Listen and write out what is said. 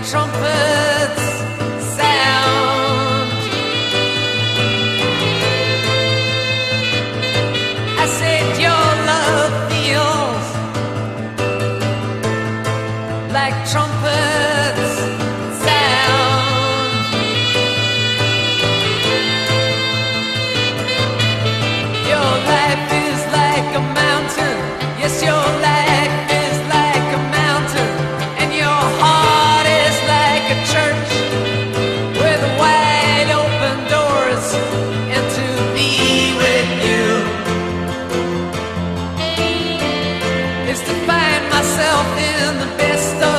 trumpets sound. I said your love feels like trumpets sound. Your life is like a mountain. Yes, your life is like a mountain, and your heart is like a church with wide open doors, and to be with you is to find myself in the best of